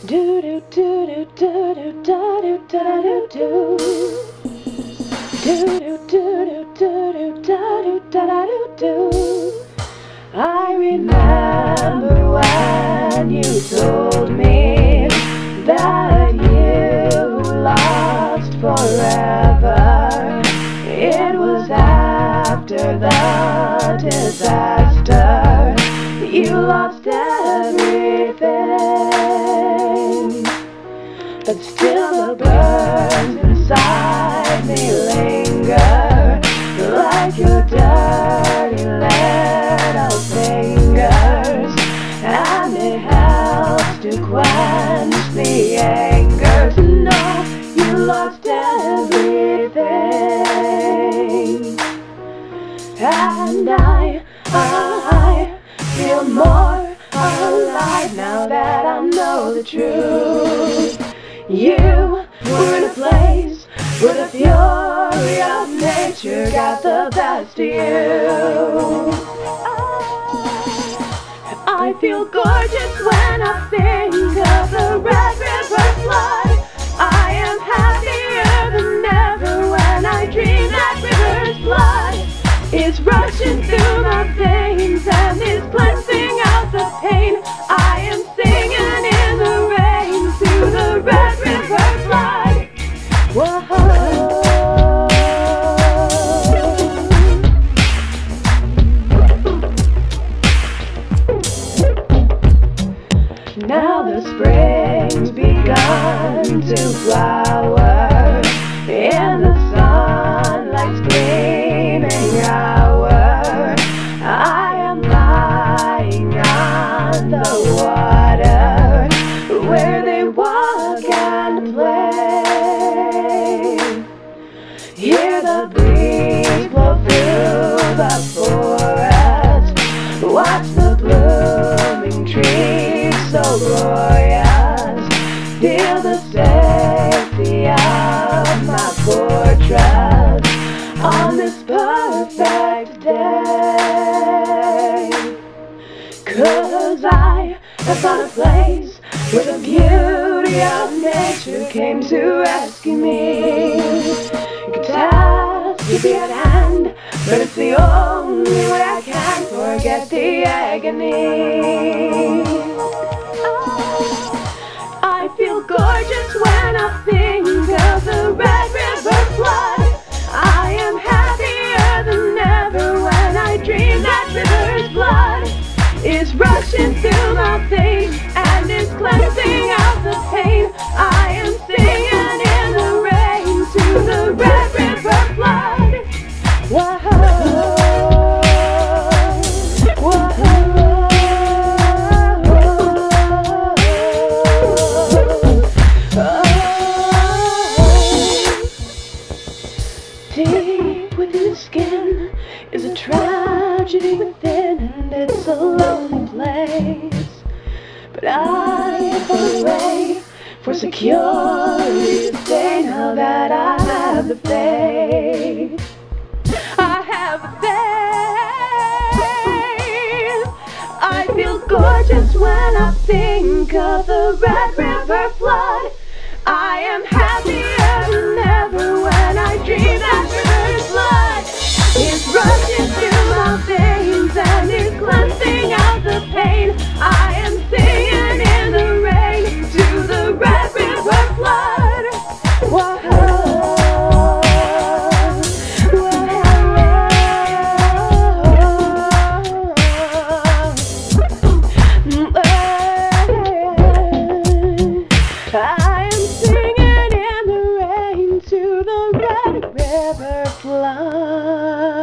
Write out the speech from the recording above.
Do do do do do do do do do do. Do do do do do do do do do. I remember when you told me that you lost forever. It was after the disaster. You lost everything, but still the burns inside me linger like your dirty little fingers, and it helps to quench the anger to know you lost everything. And I feel more alive now that I know the truth. You were in a place where the fury of nature got the best of you. I feel gorgeous when I think of the Red River flood. I am happier than ever when I dream that river's blood is rushing through my veins and is cleansing out the pain. I am singing in the rain to the Red River flood. Whoa. Now the spring's begun to flower in the sunlight's gleaming hour. I am lying on the water where they walk and play. Hear the breeze blow through the forest. Watch the blooming trees so glorious. Feel the safety of my fortress on this perfect day. 'Cause I have found a place where the beauty of nature came to rescue me. Catastrophe at hand, but it's the only way I can forget the agony. I feel gorgeous when I think of the Red River flood. I am happier than ever when I dream that river's blood is rushing through my veins and is cleansing out the pain. I am singing in the rain to the Red River flood. Whoa. Deep within the skin is a tragedy within, and it's a lonely place. But I have found a way for security to stay now that I have the faith. I have the faith. I feel gorgeous when I think of the Red River flood. I am happier than ever when I dream that river's blood is rushing through my veins and is cleansing out the pain. I am singing in the rain to the Red River flood. Whoa. I am singing in the rain to the Red River flood.